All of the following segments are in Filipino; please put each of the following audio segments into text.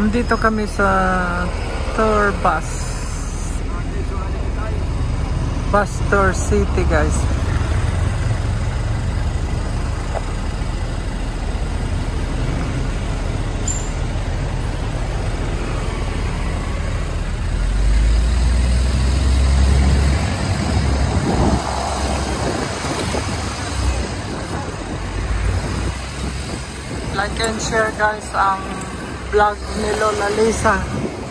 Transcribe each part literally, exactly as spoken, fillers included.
Nandito kami sa tour bus. Bus tour city, guys. Like and share, guys, ang vlog ni Lola Lisa.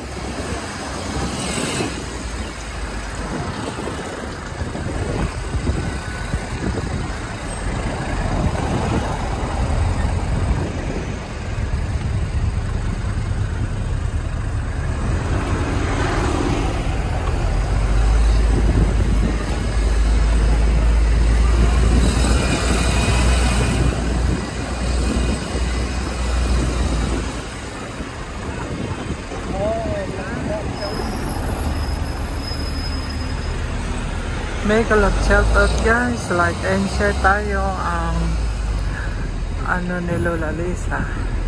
Make a lot shout out, guys, like and share tayo ang ano ni Lola Lisa.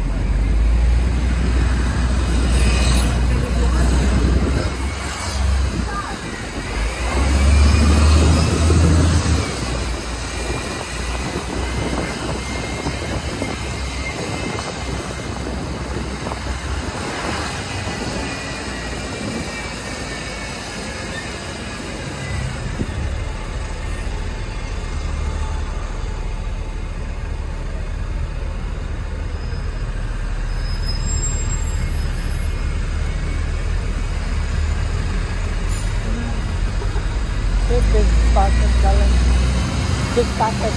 Big packet galing. Big packet.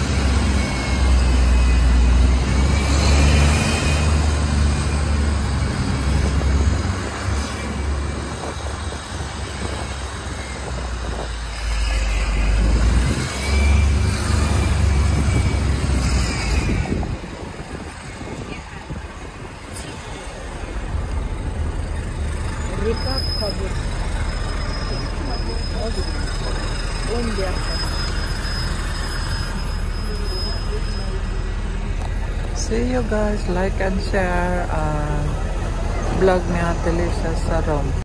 Rika Kabut. See you guys, like and share uh, vlog ni Ate Lisa sa Rome.